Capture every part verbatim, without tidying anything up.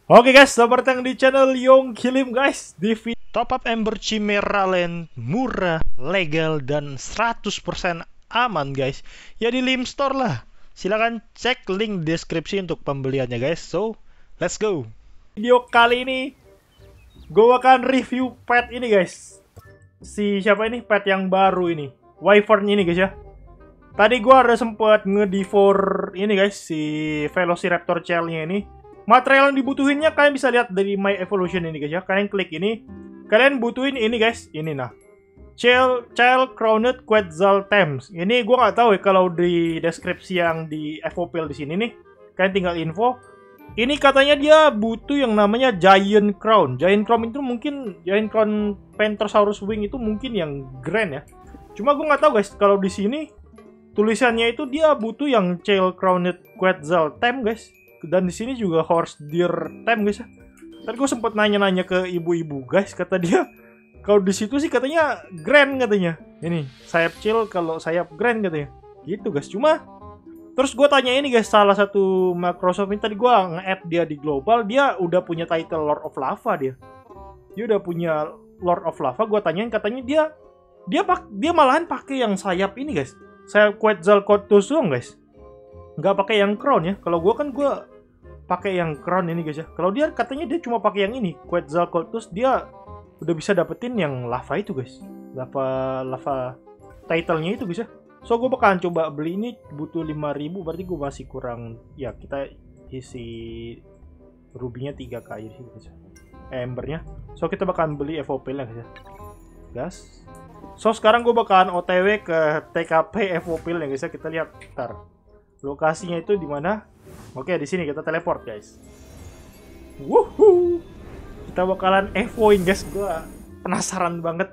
Oke guys, selamat datang di channel Yong Kilim guys. Di video top up Ember Chimera Land murah, legal, dan seratus persen aman guys. Ya di Lim Store lah. Silahkan cek link deskripsi untuk pembeliannya guys. So, let's go. Video kali ini gue akan review pet ini guys. Si siapa ini? Pet yang baru ini, Wyvern ini guys ya. Tadi gue ada sempat nge-devour ini guys, si Velociraptor Shell-nya ini. Material yang dibutuhinnya kalian bisa lihat dari My Evolution ini guys ya. Kalian klik ini, kalian butuhin ini guys, ini nah. Child, Child Crowned Quetzaltems. Ini gue nggak tahu ya kalau di deskripsi yang di Evopil di sini nih. Kalian tinggal info. Ini katanya dia butuh yang namanya Giant Crown. Giant Crown itu mungkin Giant Crown Panthersaurus Wing itu mungkin yang grand ya. Cuma gue nggak tahu guys kalau di sini tulisannya itu dia butuh yang Child Crowned Quetzaltem guys. Dan di sini juga Horse Deer Tem guys ya. Tadi gue sempet nanya-nanya ke ibu-ibu guys, kata dia kalau di situ sih katanya grand katanya. Ini sayap chill kalau sayap grand katanya. Gitu guys. Cuma terus gue tanya ini guys, salah satu Microsoft ini tadi gue nge-add dia di global, dia udah punya title Lord of Lava dia. Dia udah punya Lord of Lava. Gue tanyain katanya dia dia pak dia malahan pakai yang sayap ini guys. Sayap Quetzalcoatlus doang guys. Nggak pakai yang crown ya. Kalau gue kan gue pakai yang crown ini guys ya. Kalau dia katanya dia cuma pakai yang ini Quetzalcoatlus, dia udah bisa dapetin yang lava itu guys. Lava lava title-nya itu guys ya. So gue bakalan coba beli ini, butuh lima ribu, berarti gue masih kurang ya, kita isi rubinya tiga k aja sih guys ya. Embernya. So kita bakalan beli Evopil guys ya. Gas. So sekarang gue bakalan O T W ke T K P Evopil ya guys ya. Kita lihat ntar lokasinya itu di mana? Oke, di sini kita teleport, guys. Wuhu. Kita bakalan evoin, guys. Gua penasaran banget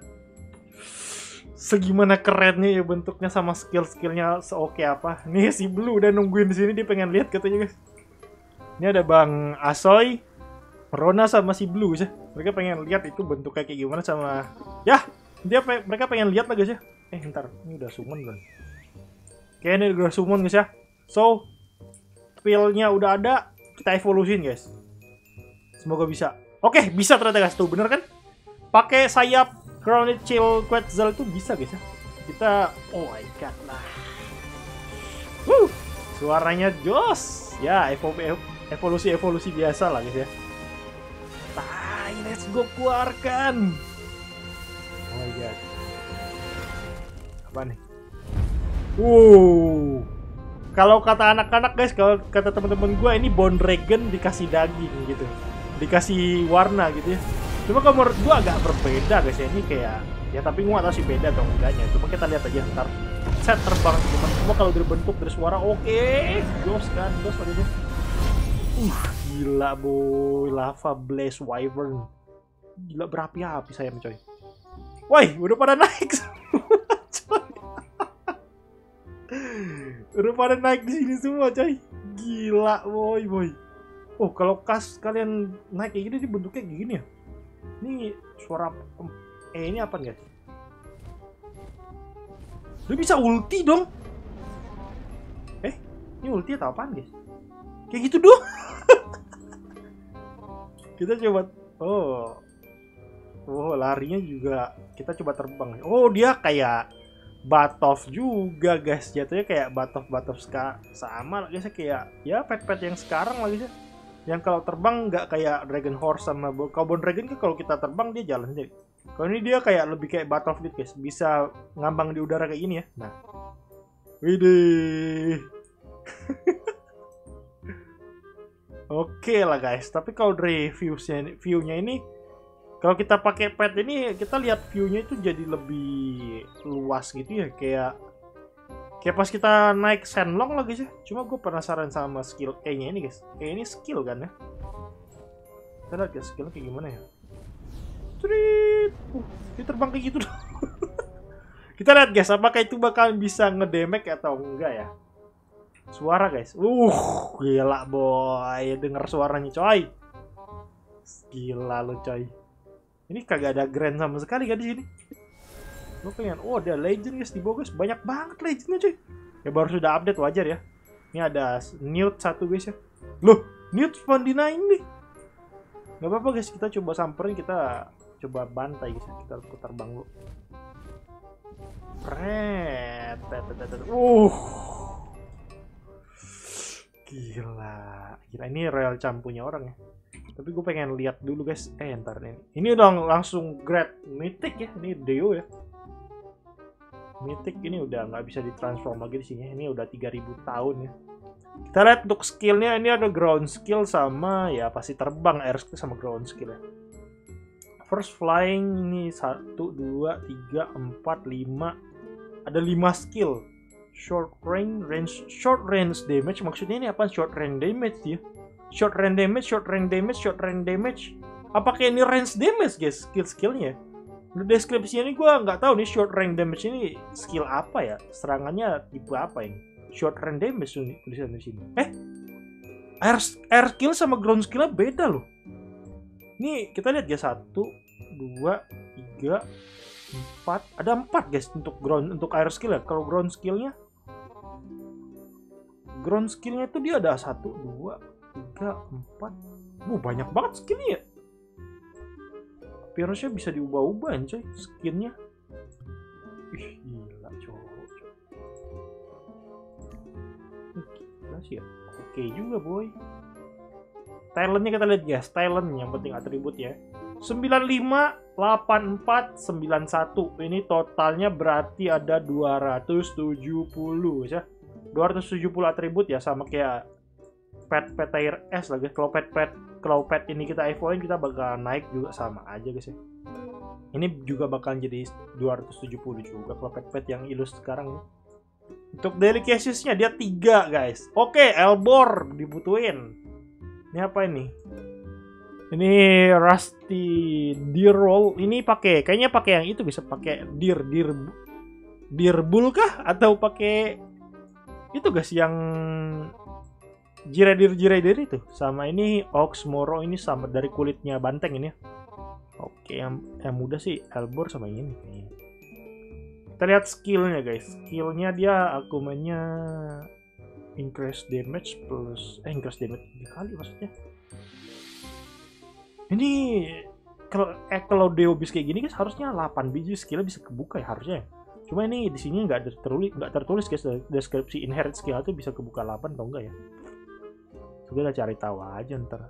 segimana kerennya ya bentuknya sama skill-skillnya seoke apa. Nih si Blue udah nungguin di sini, dia pengen lihat katanya, guys. Ini ada Bang Asoy, Rona sama si Blue ya. Mereka pengen lihat itu bentuknya kayak gimana sama ya, dia pe mereka pengen lihat lah, guys ya. Eh, ntar ini udah summon kan. Kayaknya ini udah summon, guys ya. So, spillnya udah ada, kita evolusin guys. Semoga bisa. Oke, bisa ternyata guys, tuh bener kan? Pakai sayap Crowned Chill Quetzal itu bisa guys ya. Kita, oh my god lah. Wuh, suaranya jos. Ya, evolusi-evolusi biasa lah guys ya. Tai, let's go, keluarkan. Oh my god. Apa nih? Wow. Kalau kata anak-anak guys, kalau kata teman-teman gue, ini Bone Dragon dikasih daging gitu, dikasih warna gitu ya. Cuma kalau menurut gue agak berbeda guys ya, ini kayak ya, tapi gue gak tau sih beda atau enggaknya. Cuma kita lihat aja ntar set terbang teman. Cuma kalau dari bentuk, dari suara oke, okay. Jos kan, jos lagi tuh. Uh, gila boy, Lava Blaze Wyvern. Gila berapi-api saya coy. Woi, udah pada naik semua coy. Udah pada naik di sini semua coy. Gila boy boy. Oh, kalau kas kalian naik kayak gini, di bentuknya kayak gini ya. Ini suara eh ini apa guys? Dia bisa ulti dong. Eh, ini ulti atau apaan guys? Kayak gitu doang. Kita coba. Oh. Oh, larinya juga kita coba terbang. Oh, dia kayak Batov juga guys, jatuhnya kayak Batov-Batov sama lah guys, kayak ya pet-pet yang sekarang lah guys, yang kalau terbang nggak kayak Dragon Horse sama Cowbone Dragon kan, kalau kita terbang dia jalan sendiri. Kalau ini dia kayak lebih kayak Batov gitu guys, bisa ngambang di udara kayak gini ya. Nah, widih. Oke lah guys, tapi kalau dari view-nya view-nya ini, kalau kita pakai pet ini, kita lihat view-nya itu jadi lebih luas gitu ya, kayak kayak pas kita naik Shenlong lah guys ya. Cuma gue penasaran sama skill kayaknya ini guys. Kayak ini skill kan ya. Kita lihat ya skillnya kayak gimana ya. Trit, uh, dia terbang kayak gitu. Kita lihat guys, apakah itu bakal bisa ngedamage atau enggak ya. Suara guys, uh, gila boy, denger suaranya coy. Gila lo coy. Ini kagak ada grand sama sekali kan di sini. Lo pengen, oh ada legend guys di bawah guys, banyak banget legendnya cuy. Ya baru sudah update, wajar ya. Ini ada Newt satu guys ya. Loh, Newt spawn di nine nih. Gak apa-apa guys, kita coba samperin, kita coba bantai guys. Kita putar bang lu. Red. Uh. Gila. Gila, ini real campunya orang ya. Tapi gue pengen lihat dulu guys. Eh ntar ini. Ini udah langsung grade mythic ya. Ini Deo ya. Mythic ini udah nggak bisa ditransform lagi di sini. Ini udah tiga ribu tahun ya. Kita lihat untuk skillnya, ini ada ground skill sama ya pasti terbang, air skill sama ground skill ya. First flying ini satu, dua, tiga, empat, lima. Ada lima skill. Short range, range, short range damage. Maksudnya ini apa? Short range damage ya. Short range damage, short range damage, short range damage. Apakah ini range damage guys? Skill-skillnya. Di deskripsinya ini gue nggak tahu nih short range damage ini skill apa ya? Serangannya tipe apa ini? Short range damage tulisan di sini. Eh, air, air skill sama ground skillnya beda loh. Nih kita lihat ya, satu, dua, tiga, empat. Ada empat guys untuk ground, untuk air skill ya. Kalau ground skillnya, ground skillnya itu dia ada satu, dua, tiga, empat. Wuh, banyak banget skillnya ya. Appearance-nya bisa diubah-ubah coy skinnya. Ih, gila cowok. Gila sih ya. Oke juga boy. Talentnya kita lihat guys, talent yang penting atribut ya. sembilan lima, delapan empat, sembilan satu. Ini totalnya berarti ada dua ratus tujuh puluh ya. dua ratus tujuh puluh atribut ya, sama kayak pet pet tier S lah guys. Kalau pet pet kalau pet ini kita evoin, kita bakal naik juga sama aja guys ya. Ini juga bakal jadi dua ratus tujuh puluh juga kalau pet pet yang ilus sekarang ya. Untuk daily casesnya dia tiga guys. Oke, Elbor dibutuhin. Ini apa ini? Ini Rusty Deer Roll. Ini pakai, kayaknya pakai yang itu, bisa pakai Deer Deer Deer Bull kah? Atau pakai itu guys yang Jiradir-jiradir itu. Sama ini Oxmoro, ini sama dari kulitnya banteng ini ya. Oke, yang, yang mudah sih Elbor sama ini. Kita lihat skillnya guys. Skillnya dia akumannya increase damage plus eh increase damage tiga kali maksudnya. Ini kalau eh kalau Deobis kayak gini guys harusnya delapan biji skillnya bisa kebuka ya harusnya. Cuma ini di sini nggak tertulis nggak tertulis guys, deskripsi inherit skill itu bisa kebuka delapan atau enggak ya. Kita cari tahu aja ntar.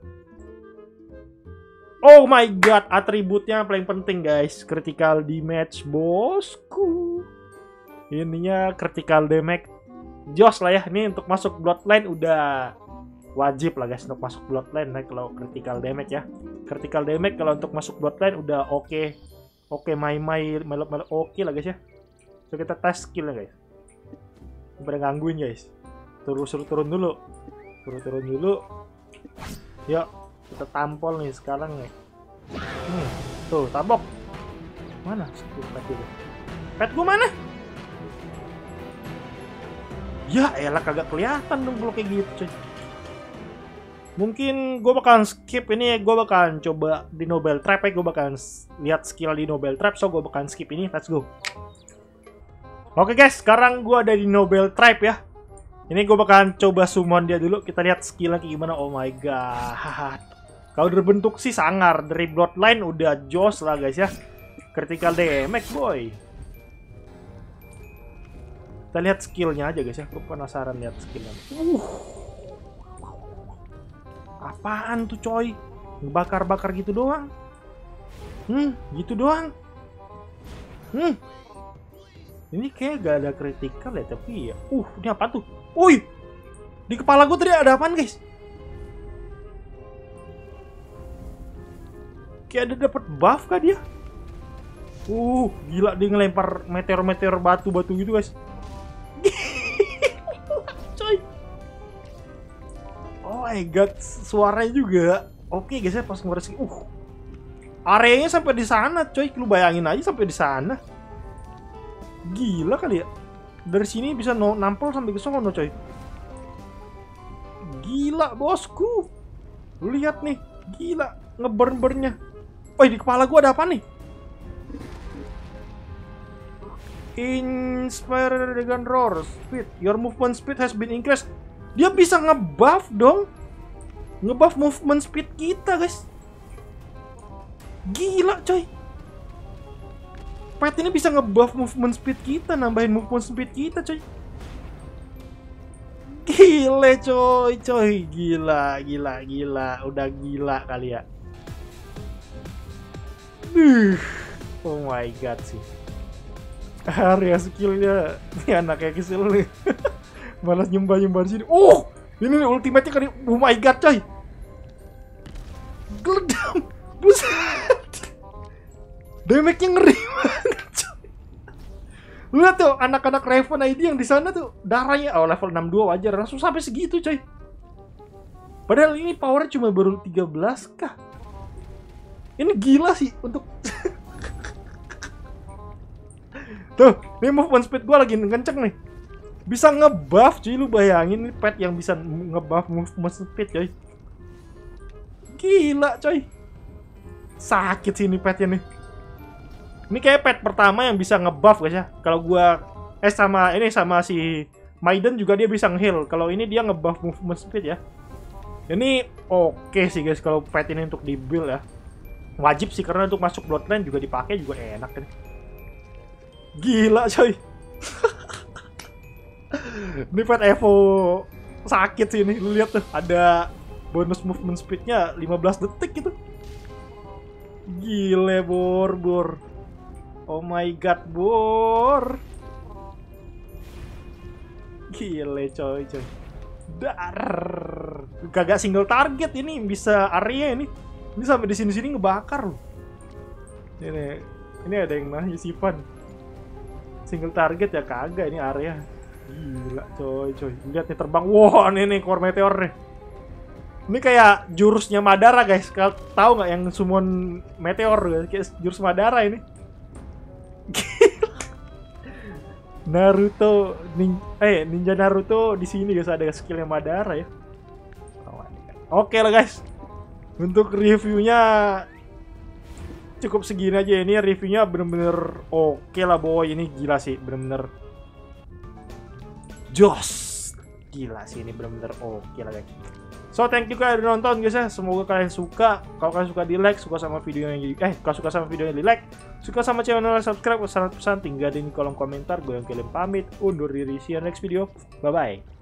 Oh my god, atributnya yang paling penting guys, critical damage bosku. Ininya critical damage jos lah ya. Ini untuk masuk bloodline udah wajib lah guys untuk masuk bloodline nah, kalau critical damage ya. Critical damage kalau untuk masuk bloodline udah oke. Okay. Oke, okay, mai-mai melok-melok oke okay lah guys ya. So kita tes skillnya guys. Pada gangguin guys. Turun suruh turun dulu. Turun-turun dulu. Yuk, kita tampol nih sekarang nih. Hmm, tuh, tabok. Mana? Pet gue. Pet gue mana? Ya elah, kagak kelihatan dong kalau kayak gitu coy. Mungkin gue bakalan skip ini, gue bakalan coba di Noble Trap ya. Gue bakalan lihat skill di Noble Trap, so gue bakalan skip ini. Let's go. Oke guys, sekarang gue ada di Noble Trap ya. Ini gue bakalan coba summon dia dulu. Kita lihat skillnya kayak gimana. Oh my god. Kalau berbentuk sih sangar. Dari bloodline udah jos lah guys ya. Critical damage boy. Kita lihat skillnya aja guys ya. Gue penasaran lihat skillnya. Uh. Apaan tuh coy? Bakar-bakar gitu doang. Hmm, gitu doang. Hmm. Ini kayak gak ada critical ya, tapi ya. Uh, ini apa tuh? Wih, di kepala gue tadi ada apaan guys? Kayak ada dapat buff kah dia? Uh, gila dia ngelempar meteor-meteor batu-batu gitu guys. Coy. Oh my god, suaranya juga. Oke guys ya pas ngeres. Uh, areanya sampai di sana coy. Lu bayangin aja sampai di sana. Gila kali ya. Dari sini bisa no, nampol sampai ke sono coy. Gila bosku. Lihat nih. Gila. Ngeburn-burnnya. Oh di kepala gua ada apa nih? Inspire Dragon Roar Speed. Your movement speed has been increased. Dia bisa ngebuff dong. Ngebuff movement speed kita guys. Gila coy. Pet ini bisa ngebuff movement speed kita, nambahin movement speed kita coy. Gile coy, coy. Gila, gila, gila. Udah gila kali ya. Uh, oh my god sih. Area skillnya ini anaknya kecil nih. Malas nyembah-nyembah di sini. Oh, ini nih ultimate-nya kali. Oh my god coy. Geledam. Buset. Damage-nya ngeri banget coy. Lihat tuh anak-anak Raven I D yang di sana tuh darahnya oh level enam puluh dua wajar langsung sampai segitu coy. Padahal ini powernya cuma baru tiga belas kah. Ini gila sih untuk tuh, ini movement speed gue lagi kenceng nih. Bisa ngebuff cuy, lu bayangin ini pet yang bisa ngebuff movement speed coy. Gila coy. Sakit sih ini petnya nih. Ini kayak pet pertama yang bisa ngebuff guys ya. Kalau gua eh sama ini sama si Maiden juga dia bisa nge-heal. Kalau ini dia ngebuff movement speed ya. Ini oke okay sih guys kalau pet ini untuk di build ya. Wajib sih karena untuk masuk bloodline juga dipakai juga enak kan. Gila coy. Ini pet Evo sakit sih ini. Lu lihat tuh ada bonus movement speednya lima belas detik gitu. Gile bor bor. Oh my god bor. Gile coy coy. Dar. Kagak single target ini bisa area ini. Ini sampai di sini-sini ngebakar loh. Ini ini ada yang nanya Sivan. Single target ya kagak ini area. Gila coy coy. Lihat nih terbang. Wah, wow, ini nih core meteor nih. Ini kayak jurusnya Madara guys. Kalian tahu nggak yang summon meteor guys? Kayak jurus Madara ini. Naruto nin eh ninja Naruto di sini guys ada skillnya Madara ya. Oke lah guys. Untuk reviewnya cukup segini aja. Ini reviewnya bener-bener oke lah boy. Ini gila sih bener-bener jos. Gila sih ini bener-bener oke lah guys. So thank you kalian udah nonton guys ya. Semoga kalian suka. Kalau kalian suka di like, suka sama videonya eh kalau suka sama videonya di like, suka sama channel subscribe, pesan-pesan tinggal di kolom komentar. Gue yang kirim pamit undur diri. See you next video. Bye bye.